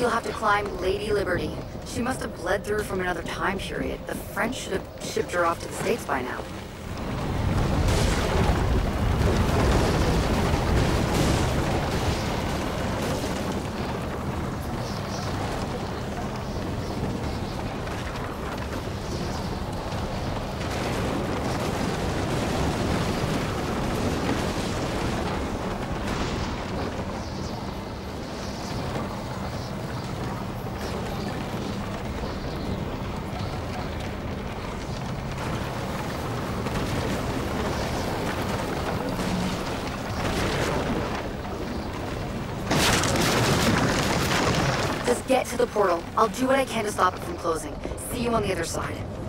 you'll have to climb Lady Liberty. She must have bled through from another time period. The French should have shipped her off to the States by now. Just get to the portal. I'll do what I can to stop it from closing. See you on the other side.